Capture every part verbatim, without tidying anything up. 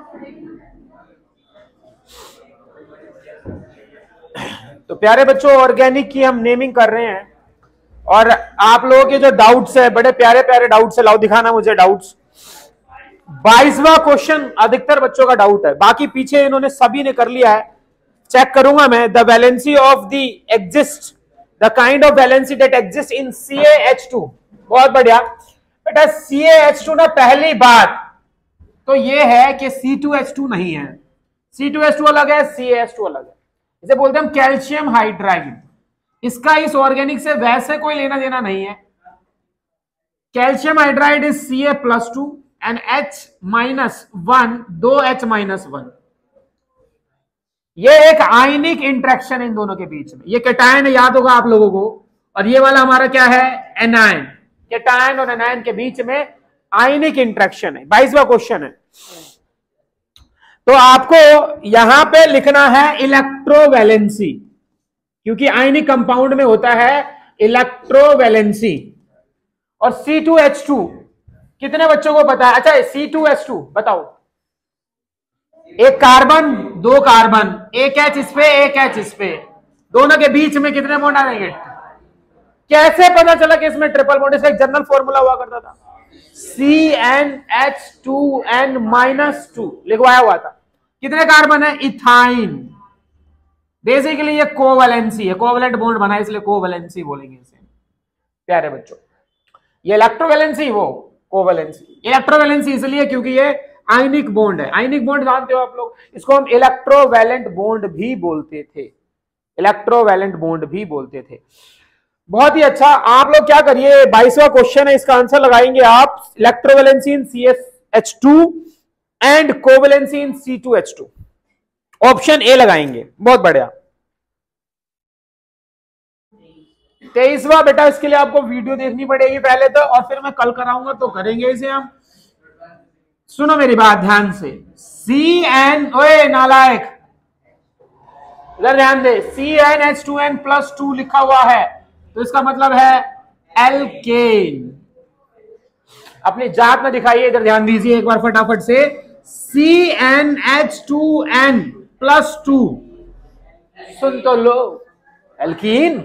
तो प्यारे बच्चों, ऑर्गेनिक की हम नेमिंग कर रहे हैं और आप लोगों के जो डाउट्स है, बड़े प्यारे प्यारे डाउट्स है, लाओ दिखाना मुझे डाउट्स। बाईसवां क्वेश्चन अधिकतर बच्चों का डाउट है, बाकी पीछे इन्होंने सभी ने कर लिया है, चेक करूंगा मैं। The valency of the exist, the kind of valency that exist in C A H two. बहुत बढ़िया बेटा, सी ए एच टू ना, पहली बात तो ये है कि सी टू एच टू नहीं है, सी टू एच टू अलग है, सी ए एच टू अलग है। इसे बोलते हैं हम कैल्शियम हाइड्राइड। इसका इस ऑर्गेनिक से वैसे कोई लेना देना नहीं है। Calcium hydride is C A plus two and H minus one, दो H माइनस वन। ये एक आयनिक इंट्रैक्शन इन दोनों के बीच में। ये कैटायन याद होगा आप लोगों को, और ये वाला हमारा क्या है, एनायन। कैटायन और एनायन के बीच में आयनिक इंट्रैक्शन है। बाईसवां क्वेश्चन है, तो आपको यहां पे लिखना है इलेक्ट्रोवैलेंसी, क्योंकि आयनिक कंपाउंड में होता है इलेक्ट्रोवैलेंसी। और सी टू एच टू कितने बच्चों को पता है? अच्छा, सी टू एच टू बताओ, एक कार्बन, दो कार्बन, एक एच इस पे, एक एच इस पे, दोनों के बीच में कितने बॉन्ड आएंगे? कैसे पता चला कि इसमें ट्रिपल बॉन्ड? इसका एक जनरल फॉर्मूला हुआ करता था, C N H two N minus two लिखवाया हुआ था। कितने कार्बन है? इथाइन। बेसिकली ये कोवैलेंसी है, कोवैलेंट बॉन्ड बना, इसलिए कोवैलेंसी बोलेंगे इसे। प्यारे बच्चों, ये इलेक्ट्रोवैलेंसी, वो कोवैलेंसी। इलेक्ट्रोवैलेंसी इसलिए क्योंकि ये आयनिक बॉन्ड है। आयनिक बॉन्ड जानते हो आप लोग, इसको हम इलेक्ट्रोवैलेंट बॉन्ड भी बोलते थे, इलेक्ट्रोवैलेंट बॉन्ड भी बोलते थे। बहुत ही अच्छा। आप लोग क्या करिए, बाईसवां क्वेश्चन है, इसका आंसर लगाएंगे आप electrovalency in C H two and covalency in C two H two. Option A लगाएंगे। बहुत बढ़िया। तेईसवां बेटा, इसके लिए आपको वीडियो देखनी पड़ेगी पहले तो, और फिर मैं कल कराऊंगा तो करेंगे इसे हम। सुनो मेरी बात ध्यान से, सी एन, ओए नालायक, इधर ध्यान दे, C N H two N plus two लिखा हुआ है, तो इसका मतलब है एल्केन। अपनी जात में दिखाइए, इधर ध्यान दीजिए एक बार फटाफट से। C N H two N plus two, सुन तो लो, alkene.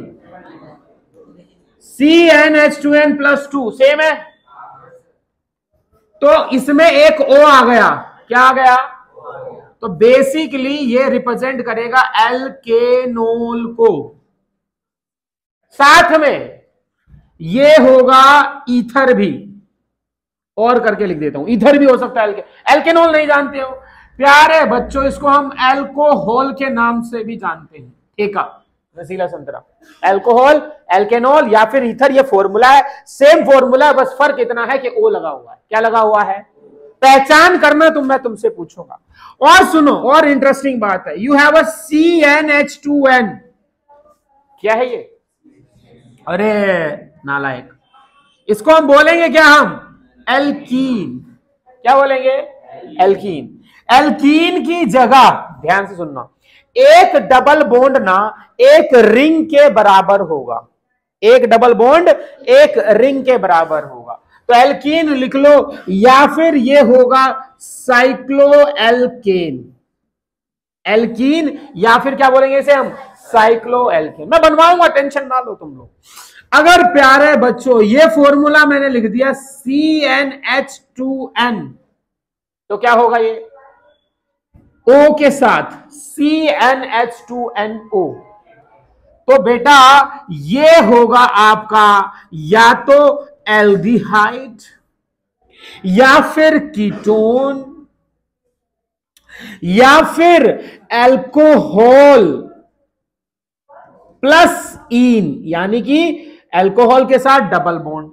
C N H two N plus two same है, तो इसमें एक O आ गया। क्या आ गया? तो बेसिकली ये रिप्रेजेंट करेगा एल्केनोल को। साथ में ये होगा ईथर भी, और करके लिख देता हूं, ईथर भी हो सकता है। एल्केनोल नहीं जानते हो प्यारे बच्चों, इसको हम एल्कोहल के नाम से भी जानते हैं। ठीक है, रसीला संतरा, एल्कोहल, एल्केनोल या फिर ईथर, ये फॉर्मूला है, सेम फॉर्मूला है, बस फर्क इतना है कि ओ लगा हुआ है। क्या लगा हुआ है? पहचान करना तुम, मैं तुमसे पूछूंगा। और सुनो, और इंटरेस्टिंग बात है, you have a C N H two N. क्या है ये? अरे नालायक, इसको हम बोलेंगे क्या? हम एल्कीन। क्या बोलेंगे? एल्कीन। एल्कीन की जगह ध्यान से सुनना, एक डबल बॉन्ड ना एक रिंग के बराबर होगा। एक डबल बॉन्ड एक रिंग के बराबर होगा, तो एल्कीन लिख लो, या फिर ये होगा साइक्लो एल्केन। एल्कीन या फिर क्या बोलेंगे इसे हम? Cyclo alkane. मैं बनवाऊंगा, टेंशन ना लो तुम लोग। अगर प्यारे बच्चों ये फॉर्मूला मैंने लिख दिया C N H two N, तो क्या होगा? ये O के साथ C N H two N O, तो बेटा ये होगा आपका या तो एल्डिहाइड या फिर कीटोन या फिर एल्कोहल प्लस इन, यानी कि एल्कोहल के साथ डबल बॉन्ड।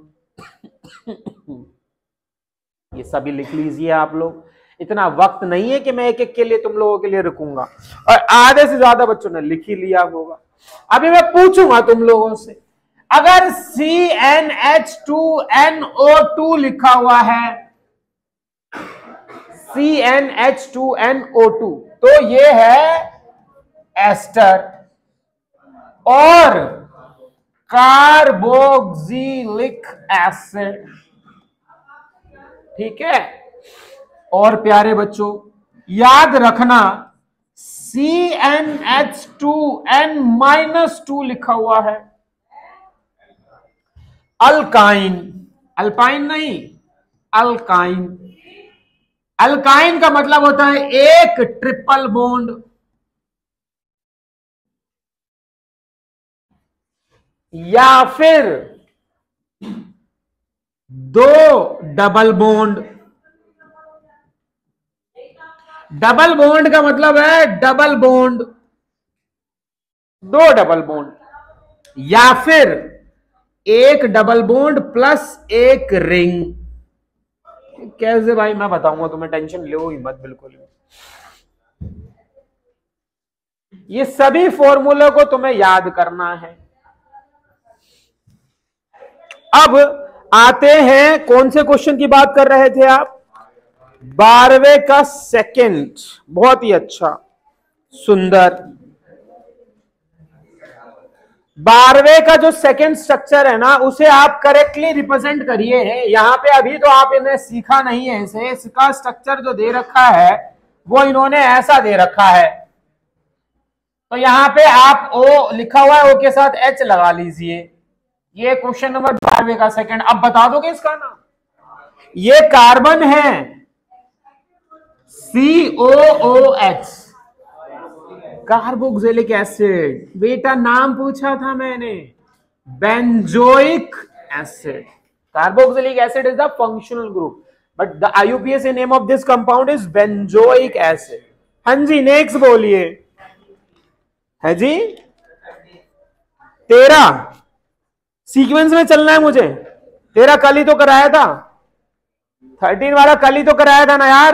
ये सभी लिख लीजिए आप लोग, इतना वक्त नहीं है कि मैं एक एक के लिए तुम लोगों के लिए रुकूंगा, और आधे से ज्यादा बच्चों ने लिख ही लिया होगा। अभी मैं पूछूंगा तुम लोगों से, अगर C N H two N O two लिखा हुआ है, C N H two N O two, तो ये है एस्टर और कार्बोक्सिलिक एसिड। ठीक है, और प्यारे बच्चों याद रखना C N H two N minus two लिखा हुआ है। अल्काइन, अल्पाइन नहीं, अल्काइन। अल्काइन का मतलब होता है एक ट्रिपल बॉन्ड या फिर दो डबल बॉन्ड। डबल बॉन्ड का मतलब है डबल बॉन्ड, दो डबल बॉन्ड या फिर एक डबल बॉन्ड प्लस एक रिंग। कैसे भाई मैं बताऊंगा तुम्हें, टेंशन लो ही मत बिल्कुल। ये सभी फॉर्मूले को तुम्हें याद करना है। अब आते हैं, कौन से क्वेश्चन की बात कर रहे थे आप? बारहवें का सेकंड, बहुत ही अच्छा सुंदर। बारहवें का जो सेकंड स्ट्रक्चर है ना, उसे आप करेक्टली रिप्रेजेंट करिए। यहां पे अभी तो आप इन्हें सीखा नहीं है, इसे इसका स्ट्रक्चर जो दे रखा है वो इन्होंने ऐसा दे रखा है। तो यहां पे आप ओ लिखा हुआ है, ओ के साथ एच लगा लीजिए। ये क्वेश्चन नंबर बारहवें का सेकंड। अब बता दोगे इसका नाम? ये कार्बन है, C O O H, carboxylic acid. बेटा नाम पूछा था मैंने, benzoic acid. Carboxylic acid is the functional group, but the I U P A C name of this compound is benzoic acid. हाँ जी, नेक्स्ट बोलिए। है जी, तेरा सीक्वेंस में चलना है मुझे। तेरा कल ही तो कराया था, थर्टीन वाला कल ही तो कराया था ना यार।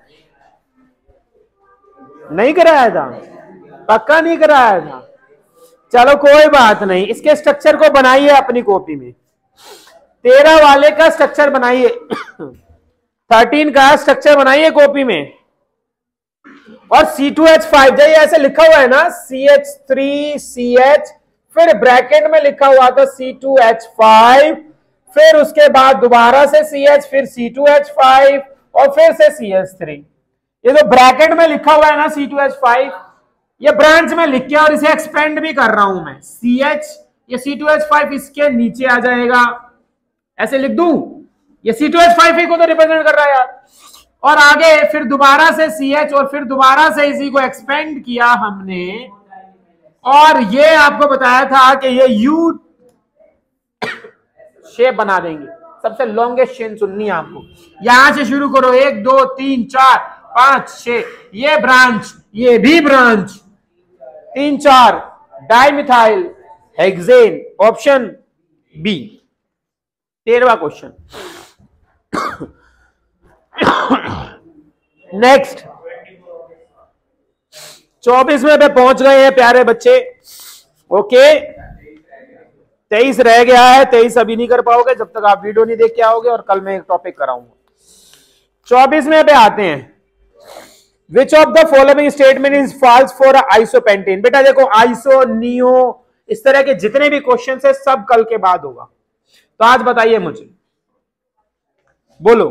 नहीं कराया था, पक्का नहीं कराया था। चलो कोई बात नहीं, इसके स्ट्रक्चर को बनाइए अपनी कॉपी में। तेरह वाले का स्ट्रक्चर बनाइए, थर्टीन का स्ट्रक्चर बनाइए कॉपी में। और सी टू एच फाइव, जैसे ऐसे लिखा हुआ है ना, C H three C H, फिर ब्रैकेट में लिखा हुआ था सी टू एच फाइव, फिर उसके बाद दोबारा से सी एच, फिर सी टू एच फाइव और फिर से सी एच थ्री। ये जो ब्रैकेट में लिखा हुआ है ना सी टू एच फाइव, ये ब्रांच में लिख के और इसे एक्सपेंड भी कर रहा हूं मैं। सी एच, ये सी टू एच फाइव इसके नीचे आ जाएगा, ऐसे लिख दूं। ये सी टू एच फाइव को तो रिप्रेजेंट कर रहा है यार। और आगे फिर दोबारा से सी एच और फिर दोबारा से इसी को एक्सपेंड किया हमने। और ये आपको बताया था कि ये यू शेप बना देंगे। सबसे लॉन्गेस्ट चेन सुननी है आपको, यहां से शुरू करो, एक दो तीन चार पांच छह, ये ब्रांच, ये भी ब्रांच, तीन चार, डाइमिथाइल हेक्सेन, ऑप्शन बी। तेरहवां क्वेश्चन। नेक्स्ट, चौबीसवें पे पहुंच गए हैं प्यारे बच्चे। ओके, तेईस रह गया है। तेईस अभी नहीं कर पाओगे जब तक आप वीडियो नहीं देख के आओगे, और कल मैं एक टॉपिक कराऊंगा। चौबीसवें पे आते हैं। Which of the following statement is false for isopentane? बेटा देखो, आइसो, नियो, इस तरह के जितने भी क्वेश्चन है सब कल के बाद होगा। तो आज बताइए मुझे, बोलो।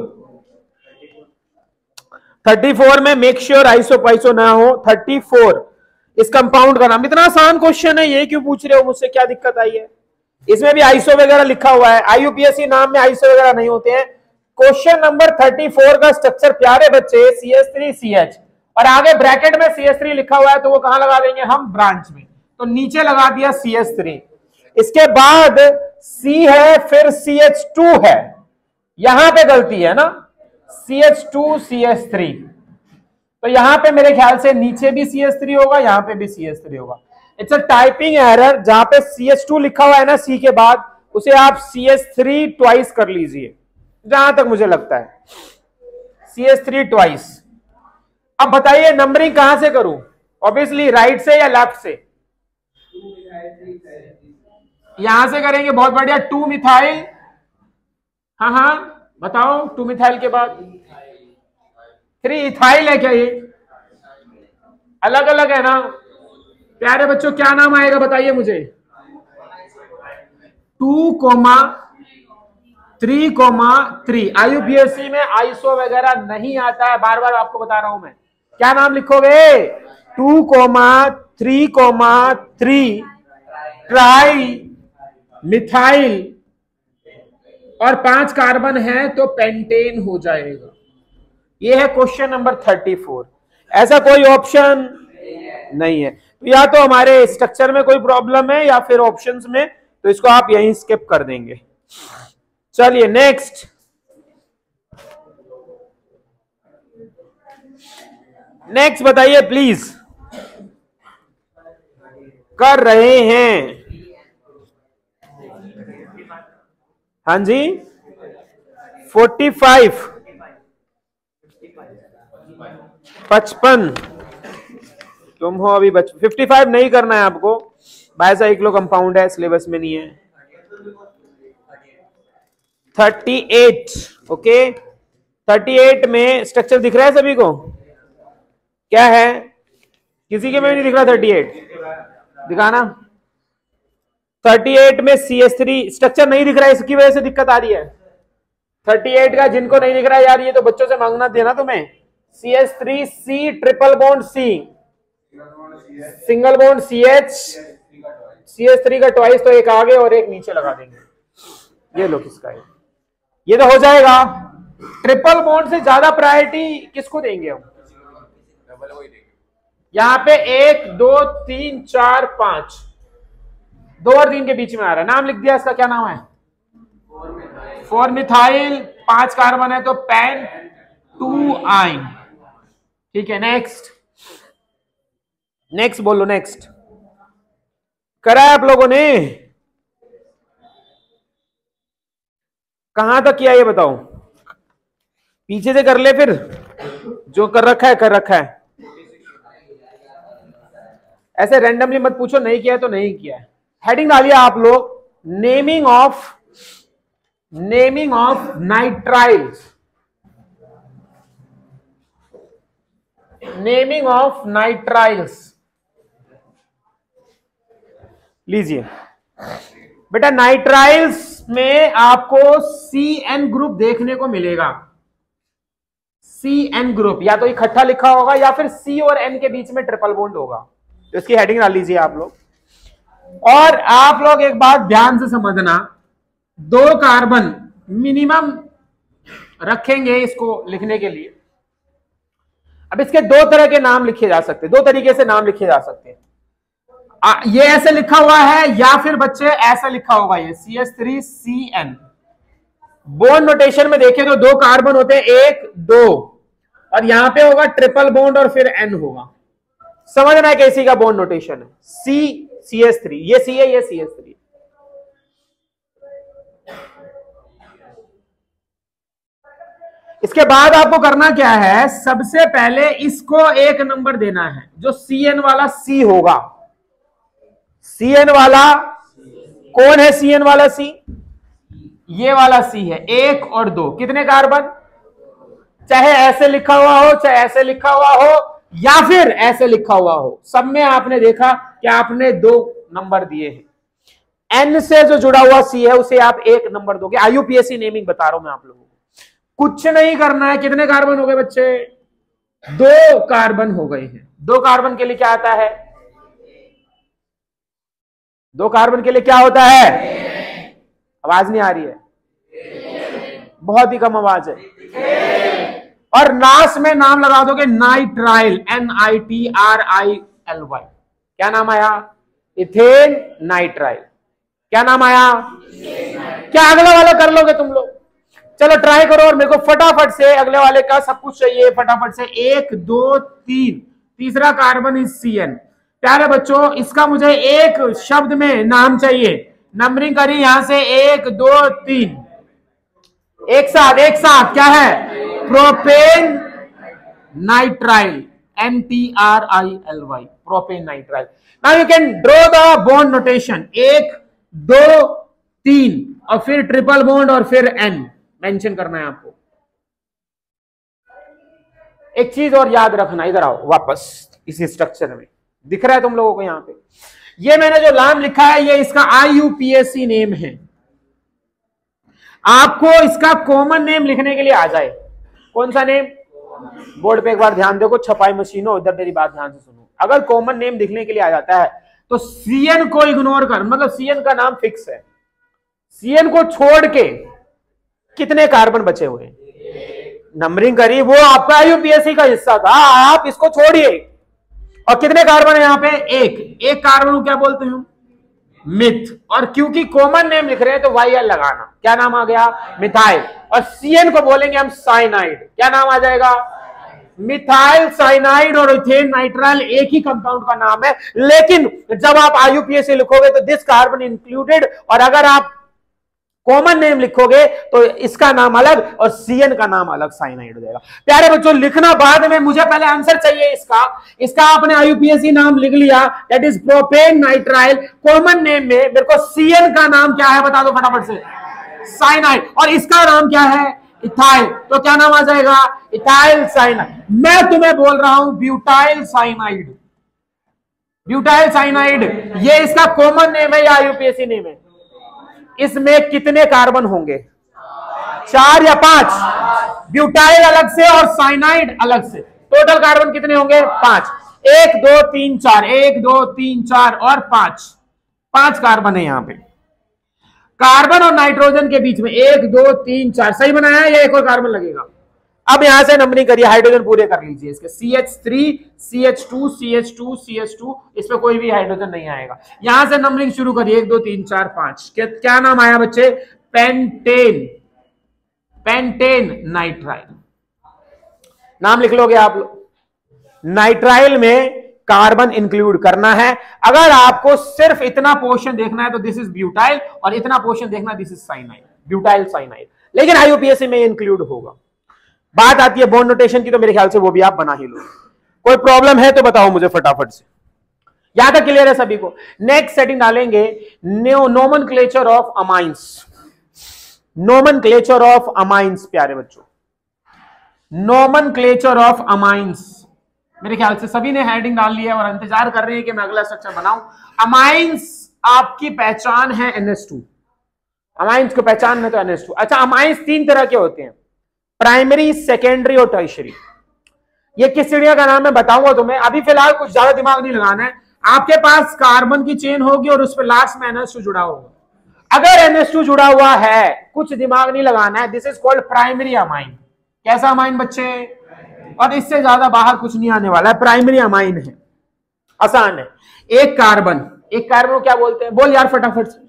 चौंतीस में मेक श्योर आइसो पाइसो ना हो। चौंतीस, इस कंपाउंड का नाम। इतना आसान क्वेश्चन है, ये क्यों पूछ रहे हो मुझसे, क्या दिक्कत आई है? इसमें भी आइसो वगैरह लिखा हुआ है। I U P S C नाम में आइसो वगैरह नहीं होते हैं। क्वेश्चन नंबर चौंतीस का स्ट्रक्चर प्यारे बच्चे C H three C H, और आगे ब्रैकेट में सी एच थ्री लिखा हुआ है, तो वो कहां लगा देंगे हम? ब्रांच में। तो नीचे लगा दिया सी एच थ्री। इसके बाद C है, फिर सी एच टू है, यहां पे गलती है ना, C H two C H three. तो यहां पे मेरे ख्याल से नीचे भी सी एच थ्री होगा, यहां पे भी सी एच थ्री होगा। It's a typing error. जहां पे सी एच टू लिखा हुआ है ना C के बाद, उसे आप सी एच थ्री ट्वाइस कर लीजिए, जहां तक मुझे लगता है सी एच थ्री ट्वाइस। अब बताइए नंबरिंग कहां से करूं? ऑब्वियसली राइट से या लेफ्ट से? यहां से करेंगे, बहुत बढ़िया। टू मिथाइल, हाँ हाँ बताओ, टू मिथाइल के बाद थ्री इथाइल है क्या? ये अलग अलग है ना प्यारे बच्चों, क्या नाम आएगा बताइए मुझे? Two comma three comma three. I U P S C में आइसो वगैरह नहीं आता है, बार बार आपको बता रहा हूं मैं। क्या नाम लिखोगे? Two comma three comma three tri methyl और पांच कार्बन है तो पेंटेन हो जाएगा। ये है क्वेश्चन नंबर थर्टी फोर। ऐसा कोई ऑप्शन नहीं है। तो या तो हमारे स्ट्रक्चर में कोई प्रॉब्लम है या फिर ऑप्शंस में, तो इसको आप यहीं स्किप कर देंगे। चलिए नेक्स्ट, नेक्स्ट बताइए प्लीज। कर रहे हैं, हाँ जी, फोर्टी फाइव, पचपन, तुम हो अभी बच फिफ्टी फाइव नहीं करना है आपको, बाइसाइक्लो कंपाउंड है, सिलेबस में नहीं है। Thirty eight, okay, thirty eight में स्ट्रक्चर दिख रहा है सभी को? क्या है? किसी के में नहीं दिख रहा? थर्टी एट दिखाना। थर्टी एट में सी एस थ्री स्ट्रक्चर नहीं दिख रहा है, इसकी वजह से दिक्कत आ रही है। थर्टी एट का जिनको नहीं दिख रहा है यार, ये तो बच्चों से मांगना देना तुम्हें। C S three C triple bond C, single bond C H, C S three का ट्वाइस, तो एक आगे और एक नीचे लगा देंगे। ये लो किसका है, ये तो हो जाएगा। ट्रिपल बॉन्ड से ज्यादा प्रायोरिटी किसको देंगे हम? यहां पे एक दो तीन चार पांच, दो और तीन के बीच में आ रहा है, नाम लिख दिया इसका, क्या नाम है? फोर मिथाइल, पांच कार्बन है तो पेन टू आइन। ठीक है, नेक्स्ट, नेक्स्ट बोलो, नेक्स्ट करा है आप लोगों ने? कहां तक किया ये बताओ, पीछे से कर ले, फिर जो कर रखा है कर रखा है। ऐसे रैंडमली मत पूछो, नहीं किया है तो नहीं किया है। हेडिंग डालिए आप लोग, naming of, naming of nitriles, naming of nitriles. लीजिए बेटा, नाइट्राइल्स में आपको सी एन ग्रुप देखने को मिलेगा। सी एन ग्रुप, या तो इकट्ठा लिखा होगा या फिर सी और एन के बीच में ट्रिपल बॉन्ड होगा। तो इसकी हेडिंग डाल लीजिए आप लोग। और आप लोग एक बात ध्यान से समझना, दो कार्बन मिनिमम रखेंगे इसको लिखने के लिए। अब इसके दो तरह के नाम लिखे जा सकते हैं, दो तरीके से नाम लिखे जा सकते हैं। आ, ये ऐसे लिखा हुआ है या फिर बच्चे ऐसा लिखा होगा, ये C H three C N. Bond notation में देखें तो दो कार्बन होते हैं, एक दो, और यहां पे होगा ट्रिपल बॉन्ड और फिर एन होगा। समझना है कैसी का बॉन्ड नोटेशन है, सी सी एच थ्री, ये सी है, ये सी एच थ्री। इसके बाद आपको करना क्या है, सबसे पहले इसको एक नंबर देना है, जो सी एन वाला सी होगा। सी एन वाला कौन है? सी एन वाला सी, ये वाला सी है, एक और दो, कितने कार्बन? चाहे ऐसे लिखा हुआ हो, चाहे ऐसे लिखा हुआ हो, या फिर ऐसे लिखा हुआ हो, सब में आपने देखा कि आपने दो नंबर दिए हैं। एन से जो जुड़ा हुआ सी है उसे आप एक नंबर दोगे। I U P S C naming बता रहा हूं मैं आप लोगों को, कुछ नहीं करना है। कितने कार्बन हो गए बच्चे? दो कार्बन हो गए हैं। दो कार्बन के लिए क्या आता है? दो कार्बन के लिए क्या होता है? आवाज नहीं आ रही है, बहुत ही कम आवाज है। और लास्ट में नाम लगा दोगे nitrile, N I T R I L Y. क्या नाम आया? Ethane nitrile. क्या नाम आया? क्या अगला वाला कर लोगे तुम लोग? चलो ट्राई करो, और मेरे को फटाफट से अगले वाले का सब कुछ चाहिए, फटाफट से। एक दो तीन, तीसरा कार्बन इज सी एन। प्यारे बच्चों, इसका मुझे एक शब्द में नाम चाहिए। नंबरिंग करिए यहां से, एक दो तीन, एक साथ, एक साथ। क्या है? Propane nitrile, N T R I L Y, propane nitrile. Now you can draw the bond notation, एक दो तीन और फिर ट्रिपल बॉन्ड और फिर एन मेंशन करना है आपको। एक चीज और याद रखना, इधर आओ वापस, इसी स्ट्रक्चर में दिख रहा है तुम लोगों को यहां पे, ये मैंने जो नाम लिखा है ये इसका I U P S C name है। आपको इसका कॉमन नेम लिखने के लिए आ जाए, कौन सा नेम? बोर्ड पे एक बार ध्यान देखो, छपाई मशीनों, इधर मेरी बात ध्यान से सुनो। अगर कॉमन नेम लिखने के लिए आ जाता है तो सीएन को इग्नोर कर, मतलब सीएन का नाम फिक्स है, सीएन को छोड़ के कितने कार्बन बचे हुए हैं, नंबरिंग करिए, वो आपका यूपीएससी का हिस्सा था, आप इसको छोड़िए। और कितने कार्बन है यहाँ पे, एक। एक कार्बन को क्या बोलते हैं, मिथ। और क्योंकि कॉमन नेम लिख रहे हैं तो वाई एल लगाना, क्या नाम आ गया, मिथाइल। और सीएन को बोलेंगे हम साइनाइड, क्या नाम आ जाएगा, मिथाइल साइनाइड। और इथेन नाइट्राइल एक ही कंपाउंड का नाम है, लेकिन जब आप आईयूपीएसी लिखोगे तो दिस कार्बन इंक्लूडेड, और अगर आप कॉमन नेम लिखोगे तो इसका नाम अलग और सीएन का नाम अलग, साइनाइड हो जाएगा। प्यारे बच्चों, लिखना बाद में, मुझे पहले आंसर चाहिए इसका। इसका आपने आईयूपीएसी नाम लिख लिया, that is propane nitrile. Common name में मेरे को सीएन का नाम क्या है बता दो फटाफट से, साइनाइड। और इसका नाम क्या है, इथाइल, तो क्या नाम आ जाएगा, इथाइल साइनाइड। मैं तुम्हें बोल रहा हूं ब्यूटाइल साइनाइड, ब्यूटाइल साइनाइड, ये इसका कॉमन नेम है या आईयूपीएसी नेम है। इसमें कितने कार्बन होंगे, चार या पांच, ब्यूटाइल अलग से और साइनाइड अलग से, टोटल कार्बन कितने होंगे, पांच। एक दो तीन चार, एक दो तीन चार और पांच, पांच कार्बन है यहां पे। कार्बन और नाइट्रोजन के बीच में एक दो तीन चार, सही बनाया है, या एक और कार्बन लगेगा। अब यहां से नंबरिंग करिए, हाइड्रोजन पूरे कर लीजिए इसके, C H three, C H two, C H two, C H two, इसमें कोई भी हाइड्रोजन नहीं आएगा। यहां से नंबरिंग शुरू करिए, एक दो तीन चार पांच, क्या, क्या नाम आया बच्चे, पेंटेन, पेंटेन नाइट्राइल, नाम लिख लोगे आप लोग। नाइट्राइल में कार्बन इंक्लूड करना है। अगर आपको सिर्फ इतना पोर्शन देखना है तो दिस इज ब्यूटाइल, और इतना पोर्शन देखना this is cyanide, butyl cyanide, लेकिन आईयूपीएसी में इंक्लूड होगा। बात आती है बॉन्ड नोटेशन की, तो मेरे ख्याल से वो भी आप बना ही लो। कोई प्रॉब्लम है तो बताओ मुझे फटाफट से, यहां तक क्लियर है सभी को। नेक्स्ट सेटिंग डालेंगे, nomenclature of amines, nomenclature of amines. प्यारे बच्चों, नोमेनक्लेचर ऑफ अमाइंस, मेरे ख्याल से सभी ने हेडिंग डाल ली है और इंतजार कर रहे हैं कि मैं अगला स्ट्रक्चर बनाऊं। अमाइंस आपकी पहचान है एन एच टू, अमाइंस को पहचान में तो एन एच टू। अच्छा, अमाइंस तीन तरह के होते हैं, प्राइमरी, सेकेंडरी और टर्शियरी। ये किस चिड़िया का नाम है बताऊंगा तुम्हें, अभी फिलहाल कुछ ज्यादा दिमाग नहीं लगाना है। आपके पास कार्बन की चेन होगी और उस पर लास्ट में एन एच टू जुड़ा होगा। अगर एन एच टू जुड़ा हुआ है, कुछ दिमाग नहीं लगाना है, this is called primary amine. कैसा अमाइन बच्चे, और इससे ज्यादा बाहर कुछ नहीं आने वाला है, प्राइमरी अमाइन है, आसान है। एक कार्बन, एक कार्बन को क्या बोलते हैं, बोल यार फटाफट से।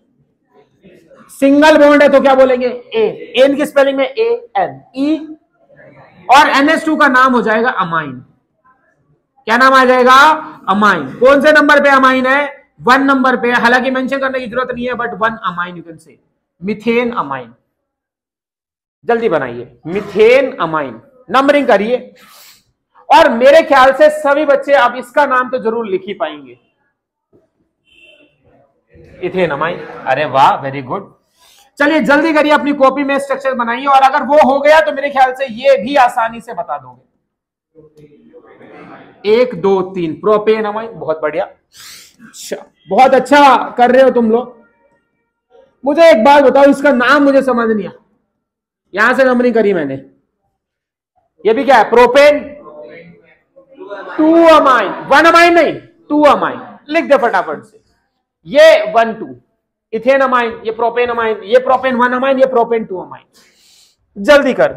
सिंगल बॉन्ड है तो क्या बोलेंगे, ए, एन की स्पेलिंग में ए एन ई, और एन एच टू का नाम हो जाएगा अमाइन। क्या नाम आ जाएगा, अमाइन। कौन से नंबर पे अमाइन है, वन नंबर पे, हालांकि मेंशन करने की जरूरत नहीं है, but one amine you can say, methane amine. जल्दी बनाइए, मिथेन अमाइन, नंबरिंग करिए। और मेरे ख्याल से सभी बच्चे अब इसका नाम तो जरूर लिख ही पाएंगे, इथेन अमाइन। अरे वाह, वेरी गुड। चलिए जल्दी करिए, अपनी कॉपी में स्ट्रक्चर बनाइए, और अगर वो हो गया तो मेरे ख्याल से ये भी आसानी से बता दोगे। एक दो तीन, प्रोपेन अमाइन, बहुत बढ़िया। अच्छा, बहुत अच्छा कर रहे हो तुम लोग। मुझे एक बात बताओ, इसका नाम मुझे समझ नहीं आया, यहां से नंबरिंग करी मैंने। ये भी क्या है, propane two amine, one amine नहीं, टू अमाइन, लिख दे फटाफट से। ये वन टू इथेन अमाइन, ये प्रोपेन अमाइन, ये प्रोपेन वन अमाइन, ये प्रोपेन टू अमाइन। जल्दी कर,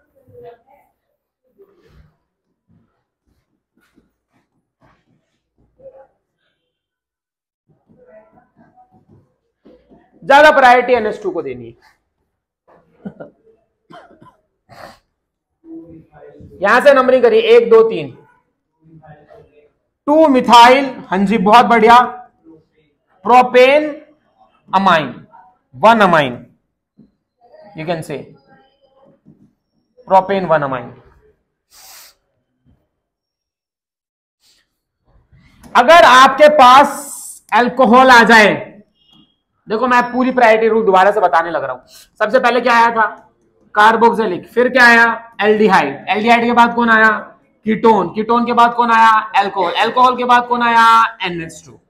ज्यादा प्रायोरिटी एन एच टू को देनी है। यहां से नंबरिंग करिए, एक दो तीन, टू मिथाइल, हाँ जी बहुत बढ़िया, propane amine, one amine, you can say propane one amine. अगर आपके पास अल्कोहल आ जाए, देखो मैं पूरी प्रायोरिटी रूल दोबारा से बताने लग रहा हूं। सबसे पहले क्या आया था, कार्बोक्सिलिक, फिर क्या आया, एल्डिहाइड, एल्डिहाइड के बाद कौन आया, कीटोन, कीटोन के बाद कौन आया, अल्कोहल, अल्कोहल के बाद कौन आया, एन एच टू।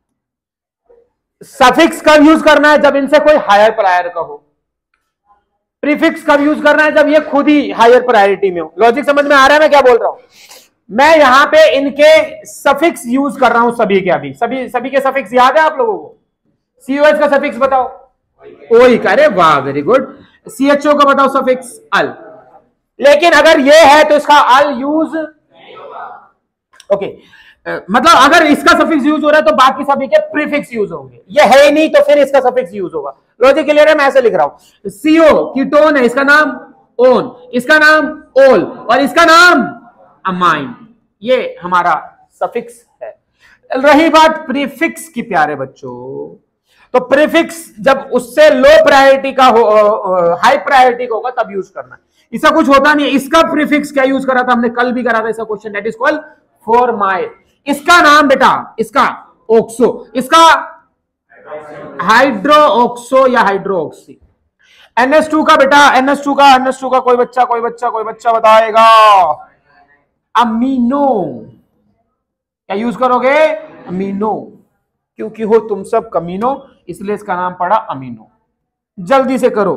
सफिक्स कब यूज करना है, जब इनसे कोई हायर प्रायर का हो। प्रीफिक्स कब यूज करना है? जब ये खुद ही हायर प्रायोरिटी में हो। लॉजिक समझ में आ रहा है मैं क्या बोल रहा हूं? मैं यहां पे इनके सफिक्स यूज कर रहा हूं सभी के। अभी सभी सभी के सफिक्स याद है आप लोगों को? सीओएच का सफिक्स बताओ। ओई का, अरे वाह वेरी गुड। सीएचओ का बताओ सफिक्स अल। लेकिन अगर ये है तो इसका अल यूज ओके okay. uh, मतलब अगर इसका सफिक्स यूज हो रहा है तो बाकी सभी के प्रीफिक्स यूज होंगे। ये है ही नहीं तो फिर इसका सफिक्स यूज होगा। लॉजिक क्लियर है? मैं ऐसे लिख रहा हूं, सीओ कीटोन है, इसका नाम ओन, इसका नाम ओल और इसका नाम अमाइन। ये हमारा सफिक्स है। रही बात प्रीफिक्स की प्यारे बच्चों, तो प्रीफिक्स जब उससे लो प्रायोरिटी का हो, हाई प्रायोरिटी का होगा तब यूज करना है। इसका कुछ होता नहीं है। इसका प्रीफिक्स क्या यूज करा था हमने? कल भी करा था इसका question, that is called formyl. इसका नाम बेटा, इसका ऑक्सो, इसका हाइड्रो ऑक्सो या hydro oxy. N S two का बेटा, एन एस टू का, एन एस टू का कोई बच्चा कोई बच्चा कोई बच्चा बताएगा? अमीनो। क्या यूज करोगे? अमीनो। क्योंकि हो तुम सब कमीनो, इसलिए इसका नाम पड़ा अमीनो। जल्दी से करो,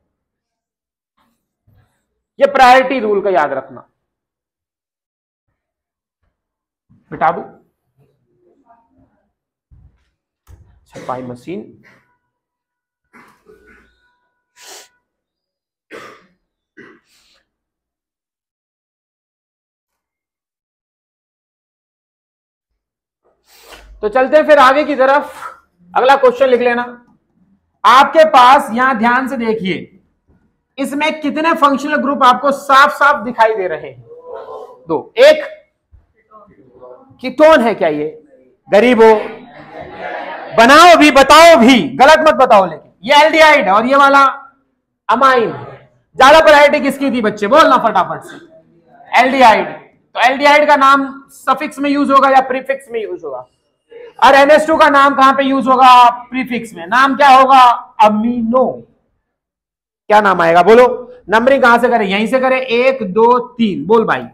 ये प्रायोरिटी रूल का याद रखना। मिटा दू छपाई मशीन। तो चलते हैं फिर आगे की तरफ। अगला क्वेश्चन लिख लेना आपके पास। यहां ध्यान से देखिए, इसमें कितने फंक्शनल ग्रुप आपको साफ साफ दिखाई दे रहे हैं? दो। एक कीटोन है क्या? ये गरीब हो, बनाओ भी बताओ भी, गलत मत बताओ। लेकिन ये एल्डिहाइड है और ये वाला अमाइन है। ज्यादा प्रायोरिटी किसकी थी बच्चे? बोलना फटाफट से। एल्डिहाइड। तो एल्डिहाइड का नाम सफिक्स में यूज होगा या प्रीफिक्स में यूज होगा? और एन एस टू का नाम कहां पे यूज होगा? प्रीफिक्स में। नाम क्या होगा? अमीनो। क्या नाम आएगा? बोलो। नंबरिंग कहां से करें? यहीं से करें। एक दो तीन, बोल भाई।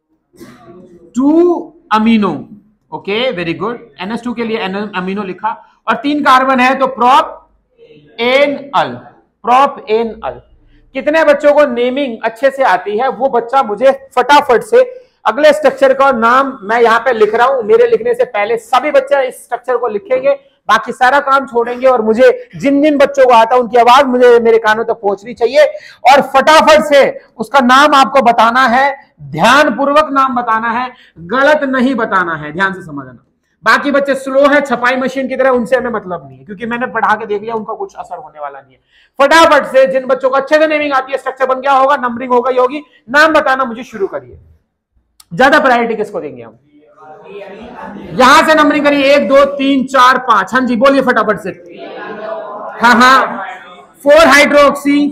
Two amino. Okay very good. N S two के लिए अमीनो लिखा और तीन कार्बन है तो prop en al. Prop en al. कितने बच्चों को नेमिंग अच्छे से आती है वो बच्चा मुझे फटाफट से अगले स्ट्रक्चर का नाम मैं यहां पे लिख रहा हूं। मेरे लिखने से पहले सभी बच्चे इस स्ट्रक्चर को लिखेंगे, बाकी सारा काम छोड़ेंगे और मुझे जिन जिन बच्चों को आता है उनकी आवाज मुझे मेरे कानों तक पहुंचनी चाहिए और फटाफट से उसका नाम आपको बताना है। ध्यान पूर्वक नाम बताना है, गलत नहीं बताना है। ध्यान से समझना। बाकी बच्चे स्लो है छपाई मशीन की तरह, उनसे हमें मतलब नहीं है क्योंकि मैंने पढ़ा के देख लिया, उनका कुछ असर होने वाला नहीं है। फटाफट से जिन बच्चों को अच्छे से नेमिंग आती है, स्ट्रक्चर बन गया होगा, नंबरिंग हो गई होगी, नाम बताना मुझे शुरू करिए। ज्यादा प्रायोरिटी किसको देंगे हम? यहां से नंबरिंग करिए। एक दो तीन चार पांच। हाँ जी बोलिए फटाफट से। हाँ हाँ। Four hydroxy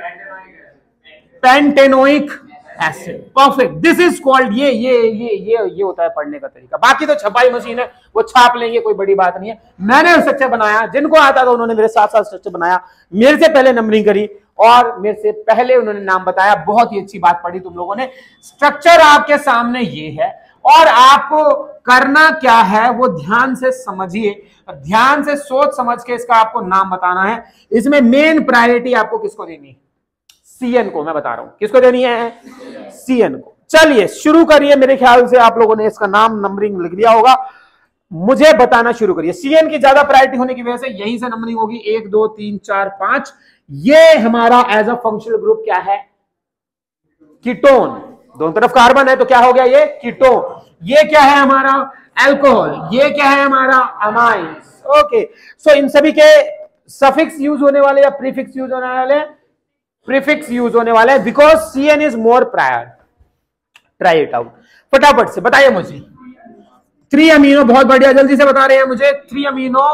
pentanoic acid. Perfect. This is called, ये ये ये ये ये होता है पढ़ने का तरीका। बाकी तो छपाई मशीन है, वो छाप लेंगे, कोई बड़ी बात नहीं है। मैंने स्ट्रक्चर बनाया, जिनको आता था उन्होंने मेरे साथ साथ स्ट्रक्चर बनाया, मेरे से पहले नंबरिंग करी और मेरे से पहले उन्होंने नाम बताया। बहुत ही अच्छी बात पढ़ी तुम लोगों ने। स्ट्रक्चर आपके सामने ये है और आपको करना क्या है वो ध्यान से समझिए, ध्यान से सोच समझ के इसका आपको नाम बताना है। इसमें मेन प्रायोरिटी आपको किसको देनी है? सीएन को। मैं बता रहा हूं किसको देनी है? सीएन को। चलिए शुरू करिए। मेरे ख्याल से आप लोगों ने इसका नाम नंबरिंग लिख दिया होगा, मुझे बताना शुरू करिए। सीएन की ज्यादा प्रायोरिटी होने की वजह से यहीं से नंबरिंग होगी। एक दो तीन चार पांच। ये हमारा एज अ फंक्शनल ग्रुप क्या है? कीटोन। दोनों तरफ कार्बन है तो क्या हो गया? ये कीटोन। ये क्या है हमारा? अल्कोहल। ये क्या है हमारा? अमाइंस। ओके। सो इन सभी के सफिक्स यूज होने वाले या प्रीफिक्स यूज होने वाले? प्रीफिक्स यूज होने वाले हैं because CN is more prior. Try it out फटाफट से बताइए मुझे। थ्री अमीनो, बहुत बढ़िया, जल्दी से बता रहे हैं मुझे। थ्री अमीनो,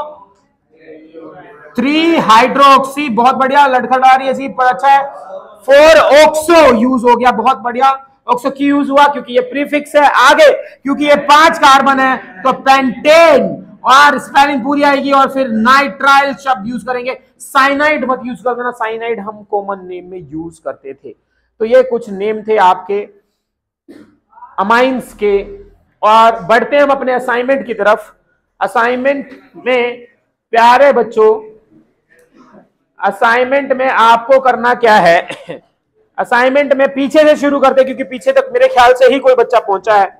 थ्री हाइड्रोक्सी, बहुत बढ़िया, लड़खड़ा रही है जी, पर अच्छा है। फोर ऑक्सो यूज हो गया, बहुत बढ़िया। ऑक्सो की यूज हुआ क्योंकि ये प्रीफिक्स है। आगे क्योंकि ये पांच कार्बन है तो पेंटेन, और स्पेलिंग पूरी आएगी और फिर नाइट्राइल शब्द यूज करेंगे। साइनाइड मत यूज कर देना, साइनाइड हम कॉमन नेम में यूज करते थे। तो ये कुछ नेम थे आपके अमाइंस के। और बढ़ते हैं हम अपने असाइनमेंट की तरफ। असाइनमेंट में प्यारे बच्चों असाइनमेंट में आपको करना क्या है, असाइनमेंट में पीछे से शुरू करते क्योंकि पीछे तक मेरे ख्याल से ही कोई बच्चा पहुंचा है।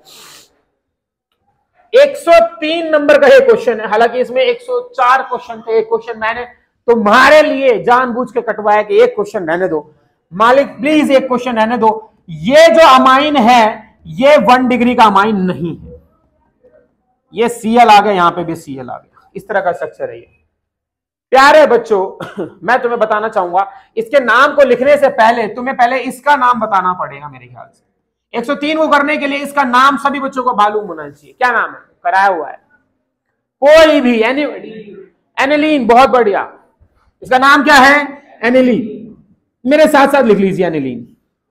एक सौ तीन नंबर का ये क्वेश्चन है, हालांकि इसमें एक सौ चार क्वेश्चन थे। एक क्वेश्चन मैंने तुम्हारे लिए जानबूझ के कटवाया कि एक क्वेश्चन रहने दो मालिक, प्लीज एक क्वेश्चन रहने दो। ये जो अमाइन है ये वन डिग्री का अमाइन नहीं है, ये सीएल आ गया, यहां पे भी सीएल आ गया, इस तरह का स्ट्रक्चर है ये। प्यारे बच्चों मैं तुम्हें बताना चाहूंगा, इसके नाम को लिखने से पहले तुम्हें पहले इसका नाम बताना पड़ेगा मेरे ख्याल से। एक सौ तीन को करने के लिए इसका नाम सभी बच्चों को मालूम होना चाहिए। क्या नाम है? कराया हुआ है कोई भी, एनिलीन। बहुत बढ़िया, इसका नाम क्या है? एनिलीन। मेरे साथ साथ लिख लीजिए एनिलीन।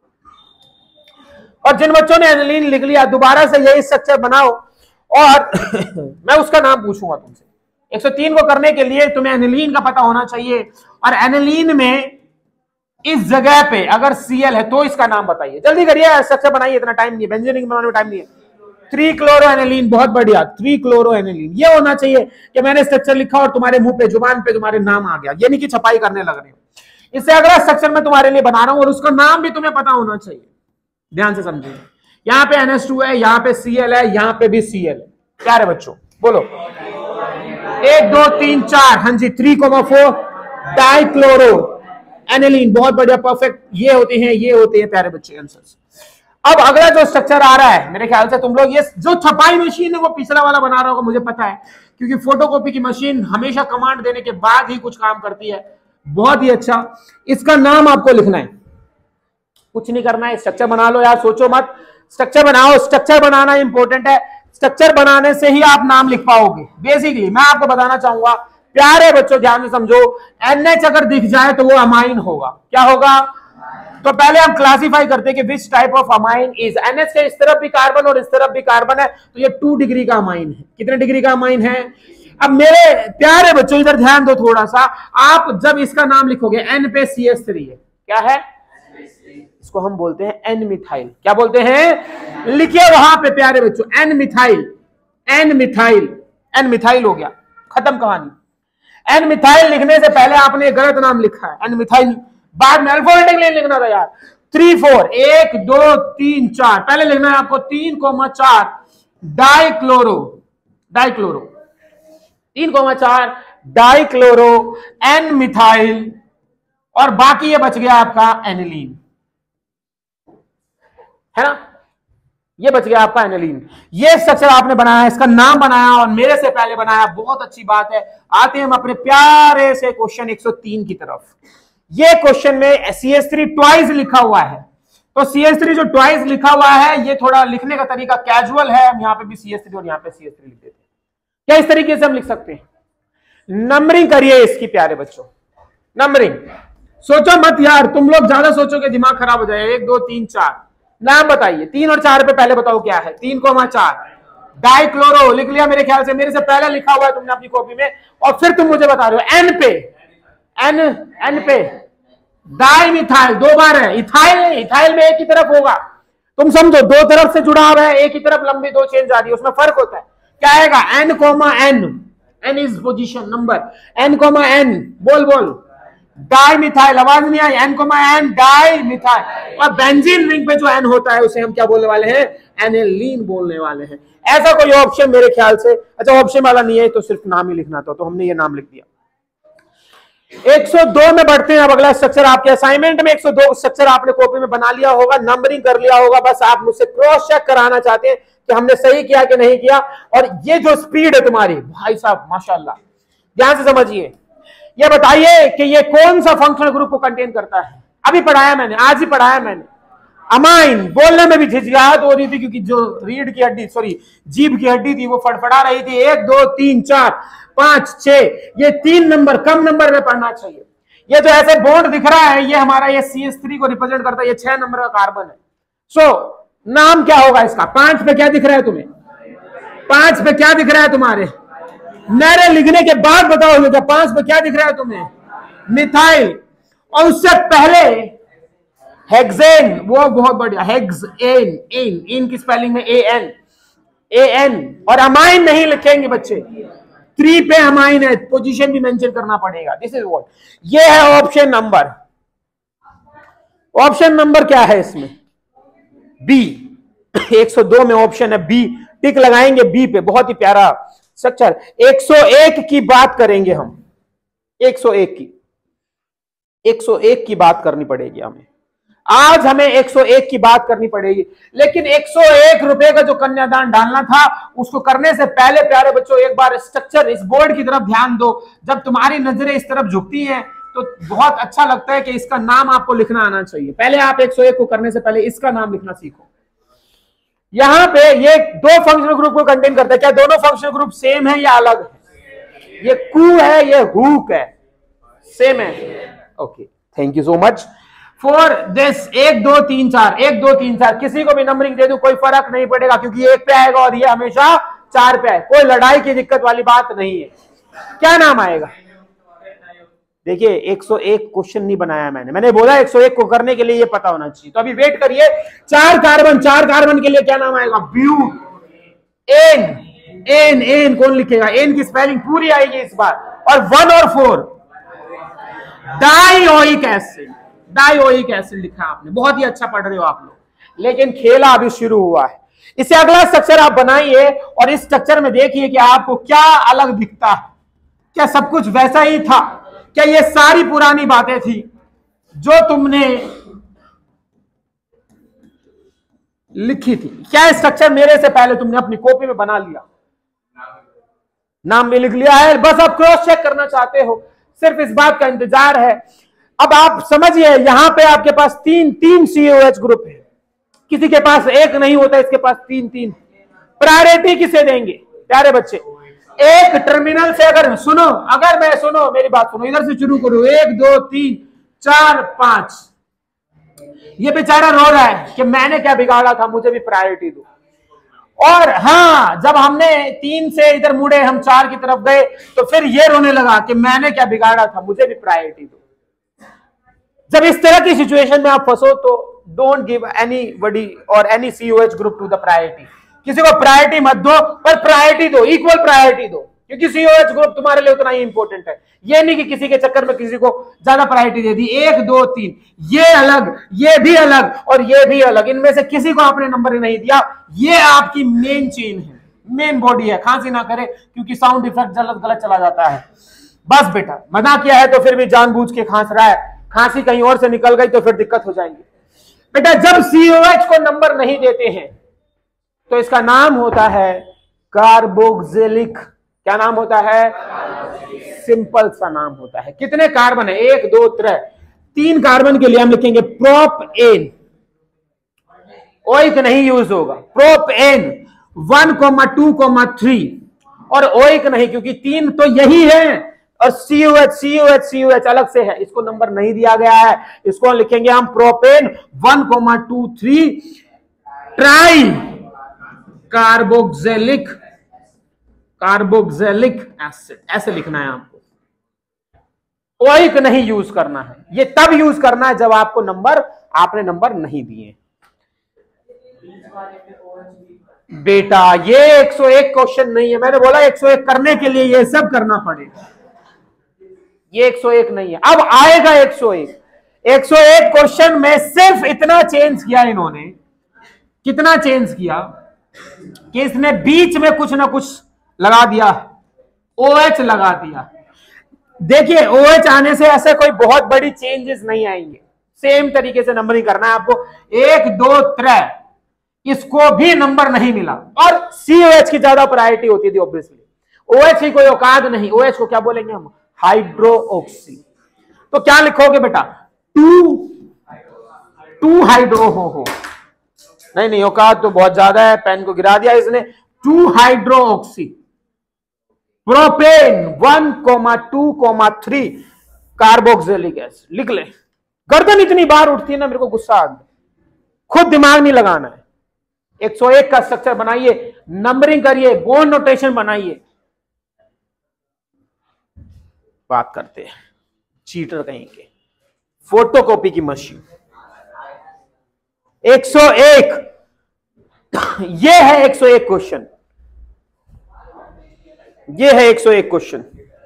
और जिन बच्चों ने एनिलीन लिख लिया दोबारा से यही स्ट्रक्चर बनाओ और मैं उसका नाम पूछूंगा तुमसे। एक सौ तीन को करने के लिए तुम्हें एनिलीन का पता होना चाहिए, और एनिलीन में इस जगह पे अगर सीएल है तो इसका नाम बताइए। जल्दी करिए, स्ट्रक्चर बनाइए, इतना टाइम नहीं है, बेंजीन बनाने में टाइम नहीं है। थ्री क्लोरो एनिलीन, बहुत बढ़िया, थ्री क्लोरो एनिलीन। ये होना चाहिए कि मैंने स्ट्रक्चर लिखा और तुम्हारे मुंह पे, जुबान पे तुम्हारे नाम आ गया, ये नहीं कि छपाई करने लग रहे हो। इससे अगला स्ट्रक्चर मैं तुम्हारे लिए बना रहा हूं और उसका नाम भी तुम्हें पता होना चाहिए। ध्यान से समझिए, यहां पे एन एच टू है, यहां पे सीएल है, यहां पे भी सीएल है। क्या है बच्चों? बोलो। एक दो तीन चार, हाँ जी, three comma four dichloro aniline. बहुत बढ़िया, परफेक्ट। ये होते हैं, ये होते हैं प्यारे बच्चे आंसर्स। अब अगला जो स्ट्रक्चर आ रहा है, मेरे ख्याल से तुम लोग ये जो छपाई मशीन है वो पिछला वाला बना रहा होगा, मुझे पता है, क्योंकि फोटोकॉपी की मशीन हमेशा कमांड देने के बाद ही कुछ काम करती है। बहुत ही अच्छा, इसका नाम आपको लिखना है, कुछ नहीं करना है, स्ट्रक्चर बना लो यार, सोचो मत, स्ट्रक्चर बनाओ। स्ट्रक्चर बनाना इंपॉर्टेंट है, स्ट्रक्चर बनाने से ही आप नाम लिख पाओगे। बेसिकली मैं आपको बताना चाहूंगा, प्यारे बच्चों ध्यान से समझो, एनएच अगर दिख जाए तो वो अमाइन होगा। क्या होगा? तो पहले हम क्लासिफाई करते हैं कि which type of amine is. NH के इस तरफ भी कार्बन और इस तरफ भी कार्बन है, तो ये टू डिग्री का अमाइन है। कितने डिग्री का अमाइन है? अब मेरे प्यारे बच्चों इधर ध्यान दो थोड़ा सा, आप जब इसका नाम लिखोगे, एन पे सी एच थ्री है, क्या है? इसको हम बोलते हैं एन मिथाइल। क्या बोलते हैं? लिखिए वहां पे प्यारे बच्चों, N methyl, N methyl, N methyl हो गया, खत्म कहानी। एन मिथाइल लिखने से पहले आपने गलत नाम लिखा है, एन मिथाइल, बाद में अल्फाबेटिक लाइन लिखना था यार। थ्री फोर, एक दो तीन चार, पहले लिखना है आपको तीन कोमा चार डाइक्लोरो, डाइक्लोरो, तीन कोमा चार डाइक्लोरो एन मिथाइल, और बाकी ये बच गया आपका एनिलीन, है ना? ये बच गया आपका एनिलीन। ये स्ट्रक्चर आपने बनाया, इसका नाम बनाया और मेरे से पहले बनाया, बहुत अच्छी बात है। आते हैं हम अपने प्यारे से क्वेश्चन एक सौ तीन की तरफ। ये क्वेश्चन में सी एच थ्री ट्वाइस लिखा हुआ है, तो सी एच थ्री जो ट्वाइस लिखा हुआ है, ये थोड़ा लिखने का तरीका कैजुअल है। हम यहां पे भी सी एच थ्री और यहां पे सी एच थ्री लिख देते हैं। क्या इस तरीके से हम लिख सकते हैं? नंबरिंग करिए इसकी प्यारे बच्चों, नंबरिंग। सोचो मत यार, तुम लोग ज्यादा सोचोगे दिमाग खराब हो जाएगा। एक दो तीन चार, नाम बताइए। तीन और चार पे पहले बताओ क्या है? तीन कोमा चार डाइक्लोरो लिख लिया मेरे ख्याल से, मेरे से पहले लिखा हुआ है तुमने अपनी कॉपी में, और फिर तुम मुझे बता रहे हो एन पे, एन एन पे डाई मिथाइल, दो बार है, इथाइल नहीं, इथाइल में एक ही तरफ होगा, तुम समझो, दो तरफ से जुड़ा हुआ है, एक ही तरफ लंबी दो चेन जा रही है, उसमें फर्क होता है। क्या आएगा? N comma N, N is position number, N comma N, बोल बोल, डाई मिथाइल, आवाज नहीं आई, N comma N di methyl. और बेंजीन रिंग पे जो एन होता है उसे हम क्या बोलने वाले हैं? एनिलीन बोलने वाले हैं। ऐसा कोई ऑप्शन मेरे ख्याल से, अच्छा ऑप्शन वाला नहीं है तो सिर्फ नाम ही लिखना था, तो हमने ये नाम लिख दिया। एक सौ दो में बढ़ते हैं। अब अगला स्ट्रक्चर आपके असाइनमेंट में एक सौ दो स्ट्रक्चर आपने कॉपी में बना लिया होगा, नंबरिंग कर लिया होगा, बस आप मुझसे क्रॉस चेक कराना चाहते हैं कि हमने सही किया कि नहीं किया। और ये जो स्पीड है तुम्हारी, भाई साहब माशाल्लाह, ध्यान से समझिए। ये बताइए कि ये कौन सा फंक्शनल ग्रुप को कंटेन करता है? अभी पढ़ाया मैंने, आज ही पढ़ाया मैंने। अमाइन बोलने में भी झिझकियाहट हो रही थी क्योंकि जो रीढ़ की हड्डी, सॉरी जीभ की हड्डी थी वो फड़फड़ा रही थी। एक दो तीन चार पांच छह, ये तीन नंबर कम नंबर में पढ़ना चाहिए। ये जो ऐसे बॉन्ड दिख रहा है, ये हमारा ये सी एच थ्री को रिप्रेजेंट करता है, ये छह नंबर का कार्बन है। सो so, नाम क्या होगा इसका? पांच पे क्या दिख रहा है तुम्हें? पांच पे क्या दिख रहा है तुम्हारे? मेरे लिखने के बाद बताओ बेटा, पांच पे क्या दिख रहा है तुम्हें? मिथाइल। और उससे पहले हेक्सेन, वो बहुत बढ़िया, हेक्सेन, एन, इन की स्पेलिंग में ए एन, ए एन। और अमाइन नहीं लिखेंगे बच्चे, थ्री पे अमाइन है, पोजीशन भी मेंशन करना पड़ेगा। दिस इज व्हाट, ये है ऑप्शन नंबर। ऑप्शन नंबर क्या है इसमें? बी। एक सौ दो में ऑप्शन है बी, टिक लगाएंगे बी पे। बहुत ही प्यारा स्ट्रक्चर। एक सौ एक की बात करेंगे हम, एक सौ एक की एक सौ एक की बात करनी पड़ेगी हमें आज। हमें एक सौ एक की बात करनी पड़ेगी, लेकिन एक सौ एक रुपए का जो कन्यादान डालना था उसको करने से पहले प्यारे बच्चों एक बार स्ट्रक्चर, इस बोर्ड की तरफ ध्यान दो। जब तुम्हारी नजरें इस तरफ झुकती हैं तो बहुत अच्छा लगता है कि इसका नाम आपको लिखना आना चाहिए। पहले आप एक सौ एक को करने से पहले इसका नाम लिखना सीखो। यहां पे ये दो फंक्शनल ग्रुप को कंटेन करता है। क्या दोनों फंक्शनल ग्रुप सेम है या अलग है? ये कू है, ये हुक है, सेम है। Okay, thank you so much for this. एक दो तीन चार, एक दो तीन चार, किसी को भी नंबरिंग दे दो कोई फर्क नहीं पड़ेगा, क्योंकि ये एक पे आएगा और ये हमेशा चार पे आए। कोई लड़ाई की दिक्कत वाली बात नहीं है। क्या नाम आएगा? देखिए एक सौ एक क्वेश्चन नहीं बनाया मैंने, मैंने बोला एक सौ एक को करने के लिए ये पता होना चाहिए। तो अभी वेट करिए। चार कार्बन, चार कार्बन के लिए क्या नाम आएगा? ब्यूट एन। एन एन कौन लिखेगा? एन की स्पेलिंग पूरी आएगी इस बार। और वन और four dioic acid. Dioic acid लिखा आपने, बहुत ही अच्छा पढ़ रहे हो आप लोग। लेकिन खेला अभी शुरू हुआ है। इससे अगला स्ट्रक्चर आप बनाइए और इस स्ट्रक्चर में देखिए कि आपको क्या अलग दिखता है। क्या सब कुछ वैसा ही था? क्या ये सारी पुरानी बातें थी जो तुमने लिखी थी? क्या स्ट्रक्चर मेरे से पहले तुमने अपनी कॉपी में बना लिया, नाम भी लिख लिया है, बस आप क्रॉस चेक करना चाहते हो, सिर्फ इस बात का इंतजार है। अब आप समझिए यहां पे आपके पास तीन तीन सीओएच ग्रुप है, किसी के पास एक नहीं होता, इसके पास तीन तीन। प्रायोरिटी किसे देंगे प्यारे बच्चे? एक टर्मिनल से अगर सुनो, अगर मैं सुनो मेरी बात सुनो, इधर से शुरू करो, एक दो तीन चार पांच। ये बेचारा रो रहा है कि मैंने क्या बिगाड़ा था, मुझे भी प्रायोरिटी दो। और हाँ, जब हमने तीन से इधर मुड़े, हम चार की तरफ गए, तो फिर ये रोने लगा कि मैंने क्या बिगाड़ा था, मुझे भी प्रायोरिटी दो। जब इस तरह की सिचुएशन में आप फंसो तो डोंट गिव एनीबॉडी और any COH group to the priority. किसी को प्रायोरिटी मत दो, पर प्रायोरिटी दो, इक्वल प्रायोरिटी दो, क्योंकि सीओएच ग्रुप तुम्हारे लिए उतना ही इंपॉर्टेंट है। ये नहीं कि किसी के चक्कर में किसी को ज्यादा प्रायोरिटी दे दी। एक दो तीन, ये अलग, ये भी अलग और ये भी अलग, इनमें से किसी को आपने नंबर नहीं दिया। ये आपकी मेन चेन है, मेन बॉडी है। खांसी ना करे क्योंकि साउंड इफेक्ट गलत गलत चला जाता है। बस बेटा, मना किया है तो फिर भी जानबूझ के खांस रहा है, खांसी कहीं और से निकल गई तो फिर दिक्कत हो जाएगी। बेटा जब सीओएच को नंबर नहीं देते हैं तो इसका नाम होता है कार्बोक्सिलिक। क्या नाम होता है? सिंपल सा नाम होता है। कितने कार्बन है? एक दो त्रै, तीन कार्बन के लिए हम लिखेंगे प्रोपेन। ओइक नहीं यूज होगा, propane. One comma two comma three, और ओइक नहीं, क्योंकि तीन तो यही है और सीओएच सीओएच सीओएच अलग से है, इसको नंबर नहीं दिया गया है। इसको लिखेंगे हम propane one comma two three tri carboxylic carboxylic acid, ऐसे लिखना है आपको। ओइक नहीं यूज करना है, ये तब यूज करना है जब आपको नंबर आपने नंबर नहीं दिए। बेटा ये एक सौ एक क्वेश्चन नहीं है, मैंने बोला एक सौ एक करने के लिए ये सब करना पड़ेगा। ये एक सौ एक नहीं है, अब आएगा एक सौ एक। एक सौ एक क्वेश्चन में सिर्फ इतना चेंज किया इन्होंने, कितना चेंज किया कि इसने बीच में कुछ ना कुछ लगा दिया, ओएच लगा दिया। देखिए ओएच आने से ऐसे कोई बहुत बड़ी चेंजेस नहीं आएंगे, सेम तरीके से नंबरिंग करना है आपको। एक दो त्रै, इसको भी नंबर नहीं मिला और सीओएच की ज्यादा प्रायोरिटी होती थी ऑब्वियसली। ओएच की कोई औकात नहीं, ओएच को क्या बोलेंगे हम? हाइड्रोक्सी। तो क्या लिखोगे बेटा? टू टू हाइड्रो हो हो नहीं नहीं, औकात तो बहुत ज्यादा है, पेन को गिरा दिया इसने। Two hydroxy propane one comma two comma three carboxylic acid लिख ले। गर्दन इतनी बार उठती है ना, मेरे को गुस्सा आ गया। खुद दिमाग नहीं लगाना है। एक सौ एक का स्ट्रक्चर बनाइए, नंबरिंग करिए, बोन नोटेशन बनाइए। बात करते हैं चीटर कहीं के, फोटोकॉपी की मशीन। एक सौ एक, ये है एक सौ एक क्वेश्चन। ये है एक सौ एक question.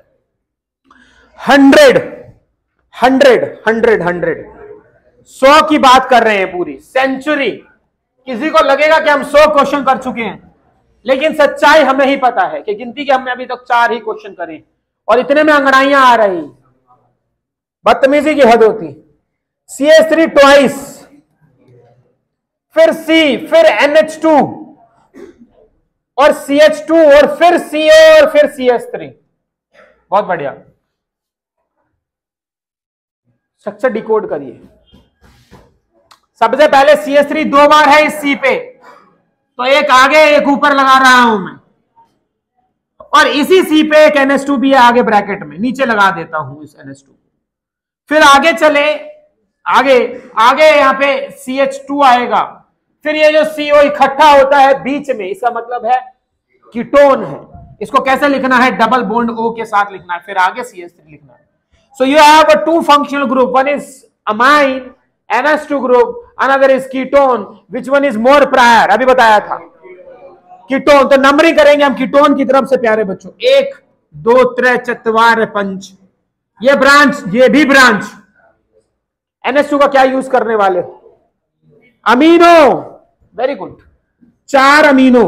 Hundred hundred hundred hundred सौ की बात कर रहे हैं, पूरी सेंचुरी। किसी को लगेगा कि हम सौ क्वेश्चन कर चुके हैं, लेकिन सच्चाई हमें ही पता है कि गिनती के हमने अभी तक चार ही क्वेश्चन करे और इतने में अंगड़ाइयां आ रही, बदतमीजी की हद होती। सी एच थ्री ट्वाइस, फिर सी, फिर एन एच टू और सी एच टू और फिर सी ओ और फिर सी एच थ्री। बहुत बढ़िया। स्ट्रक्चर डिकोड करिए। सबसे पहले सी एच थ्री दो बार है इस सी पे, तो एक आगे एक ऊपर लगा रहा हूं मैं, और इसी सी पे एक एन एच टू भी है आगे ब्रैकेट में, नीचे लगा देता हूं इस एन एच टू। फिर आगे चले, आगे आगे यहां पे सी एच टू आएगा, फिर ये जो सी ओ इकट्ठा होता है बीच में, इसका मतलब है कीटोन है। इसको कैसे लिखना है? डबल बॉन्ड ओ के साथ लिखना है, फिर आगे सी एच थ्री लिखना है। So you have a two functional group, one is amine N H two group, another is ketone, which one is more prior, अभी बताया था कीटोन। तो नंबरिंग करेंगे हम कीटोन की तरफ से प्यारे बच्चों, एक दो त्रै चतवार पंच, ये ब्रांच, ये भी ब्रांच। एन एच टू का क्या यूज करने वाले हो? अमीनो, वेरी गुड, चार अमीनो,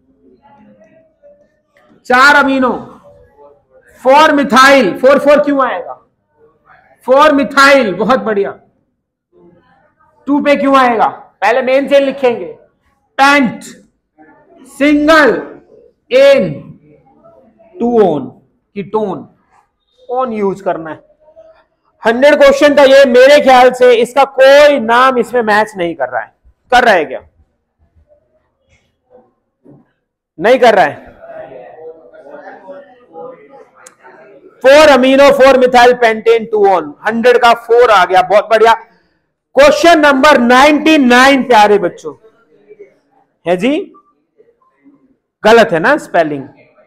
चार amino, four methyl, four four क्यों आएगा? फोर मिथाइल, बहुत बढ़िया। टू पे क्यों आएगा? पहले मेन चेन लिखेंगे, pent, single, an, two one, ketone, one use करना है। हंड्रेड क्वेश्चन था ये, मेरे ख्याल से इसका कोई नाम इसमें मैच नहीं कर रहा है। कर रहा है क्या? नहीं कर रहा है। Four amino, four methyl pentane, two one, hundred का फोर आ गया, बहुत बढ़िया। क्वेश्चन नंबर नाइनटी नाइन प्यारे बच्चों है जी, गलत है ना स्पेलिंग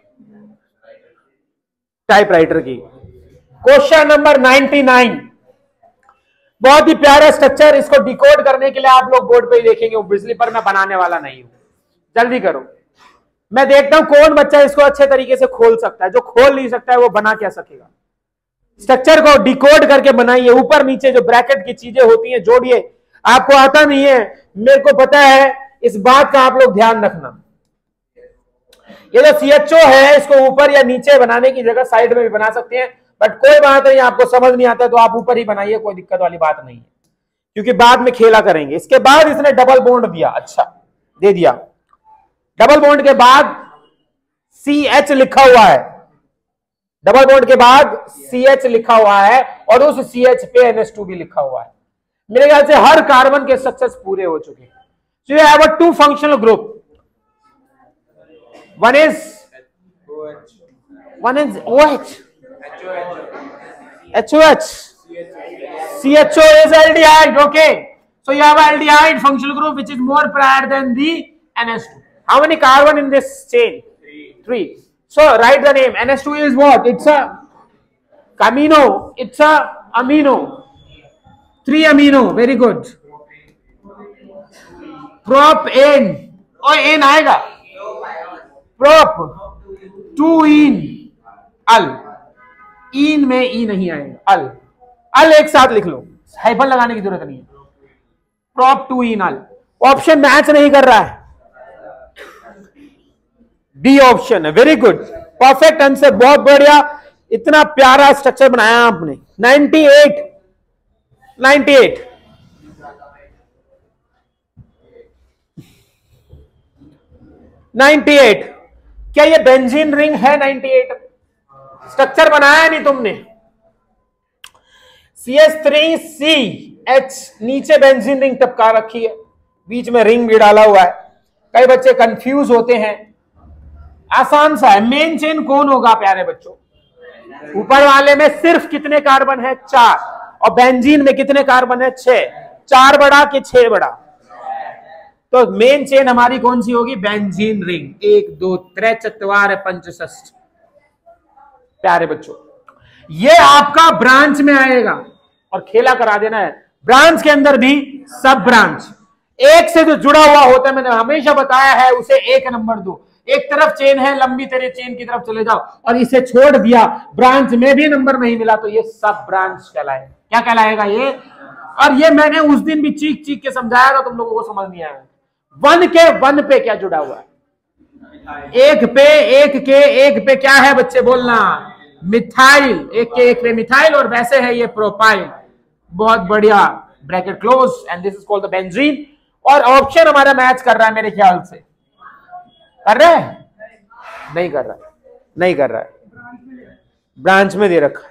टाइपराइटर की। क्वेश्चन नंबर नाइनटी नाइन, बहुत ही प्यारा स्ट्रक्चर। इसको डिकोड करने के लिए आप लोग बोर्ड पे ही देखेंगे, वो बिजली पर मैं बनाने वाला नहीं हूं, जल्दी करो। मैं देखता हूं कौन बच्चा इसको अच्छे तरीके से खोल सकता है। जो खोल नहीं सकता है वो बना क्या सकेगा? स्ट्रक्चर को डिकोड करके बनाइए, ऊपर नीचे जो ब्रैकेट की चीजें होती हैं जोड़िए। आपको आता नहीं है, मेरे को पता है, इस बात का आप लोग ध्यान रखना। ये जो सी एच ओ है, इसको ऊपर या नीचे बनाने की जगह साइड में भी बना सकते हैं, बट कोई बात नहीं, आपको समझ नहीं आता तो आप ऊपर ही बनाइए, कोई दिक्कत वाली बात नहीं है, क्योंकि बाद में खेला करेंगे। इसके बाद इसने डबल बॉन्ड दिया, अच्छा दे दिया। डबल बॉन्ड के बाद सी एच लिखा हुआ है, डबल बॉन्ड के बाद सी एच लिखा हुआ है, और उस सी एच पे एन एच टू भी लिखा हुआ है। मेरे ख्याल से हर कार्बन के स्ट्रक्चर्स पूरे हो चुके हैं। So you have a two functional group, one is one is O H, H O H, C H O is aldehyde, okay. So you have aldehyde functional group which is more prior than the N H two. How many carbon in this chain? Three. Three. So write the name. N H two is what? It's a amino. It's a amino. Three amino. Very good. Prop N. Oh, N आएगा. Prop. Two in. Al. इन में E नहीं आएगा, अल। अल एक साथ लिख लो, hyphen लगाने की जरूरत नहीं है। Prop two en al. Option match नहीं कर रहा है, बी ऑप्शन है। वेरी गुड, परफेक्ट आंसर, बहुत बढ़िया। इतना प्यारा स्ट्रक्चर बनाया आपने। Ninety eight, ninety eight, ninety eight. क्या ये बेंजीन रिंग है? नाइंटी एट स्ट्रक्चर बनाया नहीं तुमने। C H three C H, नीचे बेंजीन रिंग टपका रखी है, बीच में रिंग भी डाला हुआ है। कई बच्चे कंफ्यूज होते हैं, आसान सा है। मेन चेन कौन होगा प्यारे बच्चों? ऊपर वाले में सिर्फ कितने कार्बन है? चार। और बेंजीन में कितने कार्बन है? छह। चार बड़ा कि छह बड़ा? तो मेन चेन हमारी कौन सी होगी? Benzene ring. एक दो त्रै चतवार पंच षष्ठ। प्यारे बच्चों, ये आपका ब्रांच में आएगा और खेला करा देना है। ब्रांच के अंदर भी सब ब्रांच एक से जो जुड़ा हुआ होता है, मैंने हमेशा बताया है, उसे एक नंबर दो। एक तरफ चेन है लंबी, तेरे चेन की तरफ चले जाओ, और इसे छोड़ दिया, ब्रांच में भी नंबर नहीं मिला, तो ये सब ब्रांच कहलाएगा। क्या कहलाएगा ये? और ये मैंने उस दिन भी चीख चीख के समझाया था, तुम लोगों को समझ नहीं आया। वन के वन पे क्या जुड़ा हुआ है? एक पे एक के एक पे क्या है बच्चे बोलना? मिथाइल। एक के एक पे मिथाइल, और वैसे है ये प्रोपाइल। बहुत बढ़िया, bracket close, and this is called the benzene. और ऑप्शन हमारा मैच कर रहा है मेरे ख्याल से। कर रहा है? नहीं कर रहा है, नहीं कर रहा है, ब्रांच में दे रखा है।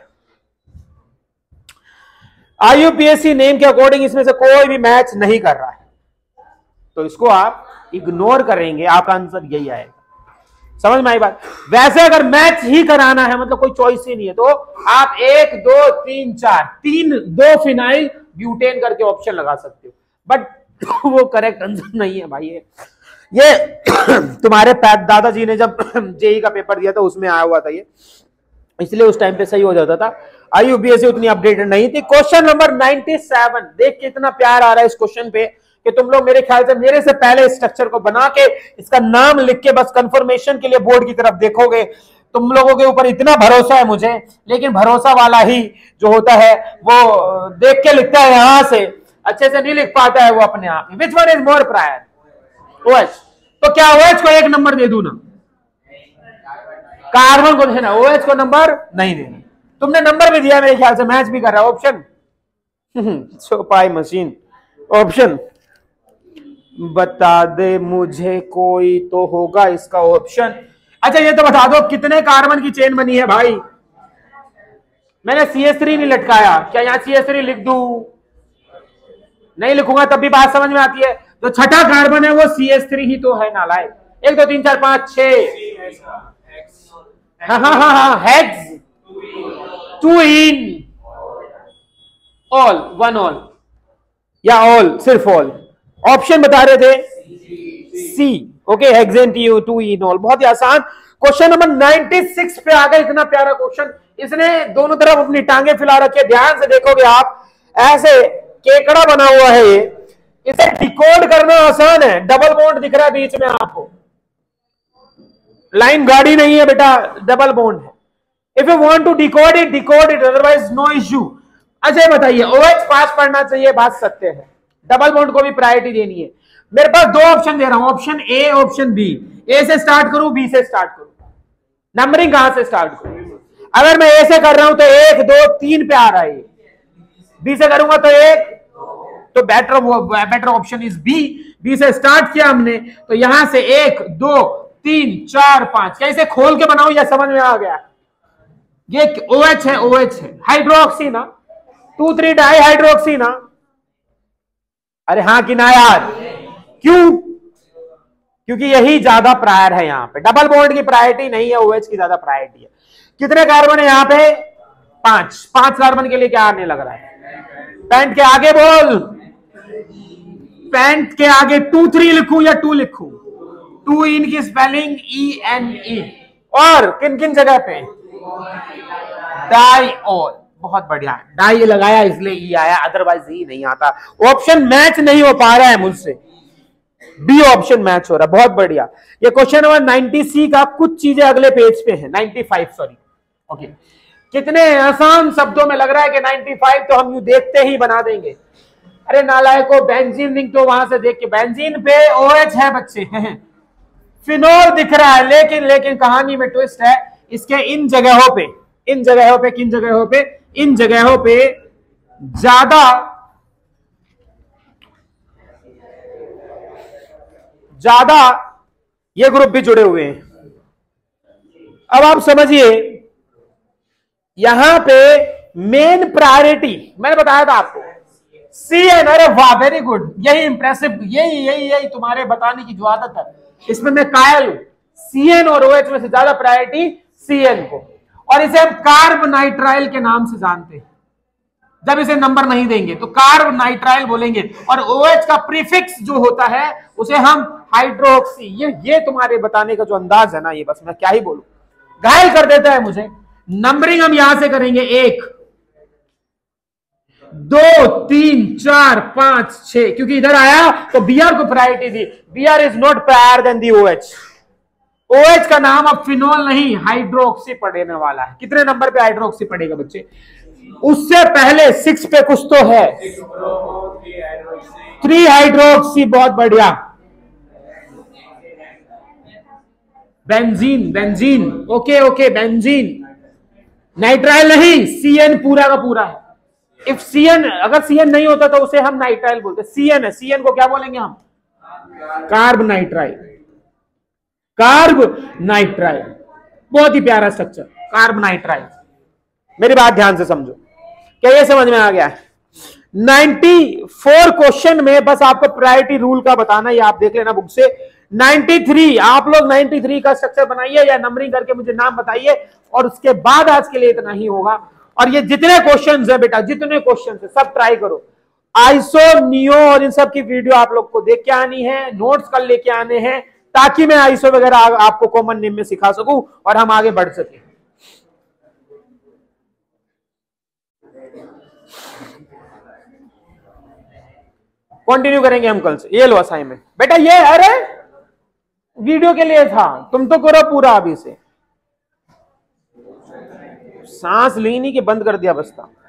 आईयूपीएससी नेम के अकॉर्डिंग इसमें से कोई भी मैच नहीं कर रहा है, तो इसको आप इग्नोर करेंगे, आपका आंसर यही आएगा। समझ में आई बात? वैसे अगर मैच ही कराना है, मतलब कोई चॉइस ही नहीं है, तो आप एक दो तीन चार, तीन दो फिनाइल ब्यूटेन करके ऑप्शन लगा सकते हो, बट वो करेक्ट आंसर नहीं है भाई। ये ये तुम्हारे दादाजी ने जब जेई का पेपर दिया था उसमें आया हुआ था ये, इसलिए उस टाइम पे सही हो जाता था। आईयूपीएससी उतनी अपडेटेड नहीं थी। क्वेश्चन नंबर सत्तानवे, देख कितना प्यार आ रहा है इस क्वेश्चन पे कि तुम लोग मेरे ख्याल से मेरे से पहले स्ट्रक्चर को बना के इसका नाम लिख के बस कंफर्मेशन के लिए बोर्ड की तरफ देखोगे। तुम लोगों के ऊपर इतना भरोसा है मुझे, लेकिन भरोसा वाला ही जो होता है वो देख के लिखता है, यहां से अच्छे से नहीं लिख पाता है वो अपने आप। Which one is more prior? OH. तो क्या ओएच को एक नंबर दे दूं ना? कार्बन को देना, ओएच को नंबर नहीं देना। तुमने नंबर भी दिया मेरे ख्याल से, मैच भी कर रहा है। ऑप्शन सोपाई मशीन, ऑप्शन बता दे मुझे, कोई तो होगा इसका ऑप्शन। अच्छा ये तो बता दो कितने कार्बन की चेन बनी है भाई? मैंने सी एस थ्री नहीं लटकाया, क्या यहां सी एस थ्री लिख दूं? नहीं लिखूंगा तब भी बात समझ में आती है। जो छठा कार्बन है वो सी एस थ्री ही तो है नालायक। एक दो तीन चार पांच छह, हाँ हाँ हाँ हाँ, hex, two en, al, one al, या ऑल, सिर्फ ऑल। ऑप्शन बता रहे थे सी। ओके, हेक्सेन, टी टू इन, ऑल। बहुत ही आसान। क्वेश्चन नंबर छियानवे पे आ गए। इतना प्यारा क्वेश्चन, इसने दोनों तरफ अपनी टांगे फैला रखी है। ध्यान से देखोगे आप, ऐसे केकड़ा बना हुआ है ये, इसे डिकोड करना आसान है। डबल बॉन्ड दिख रहा है बीच में आपको, लाइन गाड़ी नहीं है बेटा, डबल बॉन्ड है। If you want to decode it, decode it, otherwise no issue. अच्छा बताइए, ओएच पास पढ़ना चाहिए, बात सत्य है। डबल बॉन्ड को भी प्रायोरिटी देनी है। मेरे पास दो ऑप्शन दे रहा हूं, option A, option B. A से स्टार्ट करूं, बी से स्टार्ट करूं? नंबरिंग कहां से स्टार्ट करूं? अगर मैं ए से कर रहा हूं तो एक दो तीन पे आ रहा है, बी से करूंगा तो एक, तो better better option is B. B से स्टार्ट किया हमने, तो यहां से एक दो तीन चार पांच, क्या इसे खोल के बनाऊं या समझ में आ गया? ये OH है, OH है, हाइड्रोक्सी ना, टू थ्री डाई हाइड्रोक्सी ना। अरे हाँ कि ना यार? क्यों? क्योंकि यही ज्यादा प्रायर है यहाँ पे। डबल बॉन्ड की प्रायोरिटी नहीं है, OH की ज्यादा प्रायोरिटी है। कितने कार्बन है यहाँ पे? पांच। पांच कार्बन के लिए क्या आने लग रहा है? पैंट के आगे बोल, पैंट के आगे टू थ्री लिखूं या टू लिखूं? टू इन की स्पेलिंग ई एन ई। और किन किन जगह पे? Di al. बहुत बढ़िया, डाई लगाया इसलिए ई आया, अदरवाइज ई नहीं आता। ऑप्शन मैच नहीं हो पा रहा है मुझसे, बी ऑप्शन मैच हो रहा है। बहुत बढ़िया। ये क्वेश्चन नंबर नाइंटी सी का कुछ चीजें अगले पेज पे है, पचानवे सॉरी। ओके, कितने आसान शब्दों में लग रहा है कि पचानवे तो हम यू देखते ही बना देंगे। अरे नालायको, बेंजीन लिंक तो वहां से देख के, बेंजीन पे OH है बच्चे, फिनोल दिख रहा है, लेकिन लेकिन कहानी में ट्विस्ट है। इसके इन जगहों पे, इन जगहों पे, किन जगहों पे? इन जगहों पे ज्यादा ज्यादा ये ग्रुप भी जुड़े हुए हैं। अब आप समझिए, यहां पे मेन प्रायोरिटी मैंने बताया था आपको, सी एन। अरे वाह, वेरी गुड, यही इंप्रेसिव, यही यही यही तुम्हारे बताने की जो आदत है, इसमें मैं कायल हूं। सी एन और OH में से ज्यादा प्रायोरिटी सी एन को, और इसे हम कार्ब नाइट्राइल के नाम से जानते हैं। जब इसे नंबर नहीं देंगे तो कार्ब नाइट्राइल बोलेंगे, और OH का प्रीफिक्स जो होता है उसे हम हाइड्रोक्सी। ये ये तुम्हारे बताने का जो अंदाज है ना, ये बस मैं क्या ही बोलूं, घायल कर देता है मुझे। नंबरिंग हम यहां से करेंगे, एक दो तीन चार पांच छह, क्योंकि इधर आया तो Br को प्रायोरिटी दी। Br is not prior than the OH। OH का नाम अब फिनोल नहीं हाइड्रोक्सी पढ़ने वाला है। कितने नंबर पे हाइड्रोक्सी पढ़ेगा बच्चे? उससे पहले सिक्स पे कुछ तो है, थ्री हाइड्रोक्सी। बहुत बढ़िया। Benzene, benzene, okay okay, benzene. Nitrile नहीं, सीएन पूरा का पूरा है। इफ सीएन, अगर सीएन नहीं होता तो उसे हम नाइट्राइल बोलते। सीएन है, सीएन को क्या बोलेंगे हम? Carb nitrile, carb nitrile. बहुत ही प्यारा स्ट्रक्चर, कार्ब नाइट्राइल। मेरी बात ध्यान से समझो, क्या ये समझ में आ गया है? चौरानवे क्वेश्चन में बस आपको प्रायोरिटी रूल का बताना, ये आप देख लेना बुक से। तिरानवे, आप लोग तिरानवे का स्ट्रक्चर बनाइए या नंबरिंग करके मुझे नाम बताइए, और उसके बाद आज के लिए इतना ही होगा। और ये जितने क्वेश्चंस है बेटा, जितने क्वेश्चंस है सब ट्राई करो। आइसो, नियो और इन सब की वीडियो आप लोग को देख के आनी है, नोट्स कल लेके आने हैं, ताकि मैं आइसो वगैरह आपको कॉमन नेम में सिखा सकूं और हम आगे बढ़ सके। कंटिन्यू करेंगे हम कल से। ये लो असाइनमेंट बेटा, ये अरे वीडियो के लिए था, तुम तो करो पूरा अभी से। सांस ली नहीं कि बंद कर दिया बस्ता।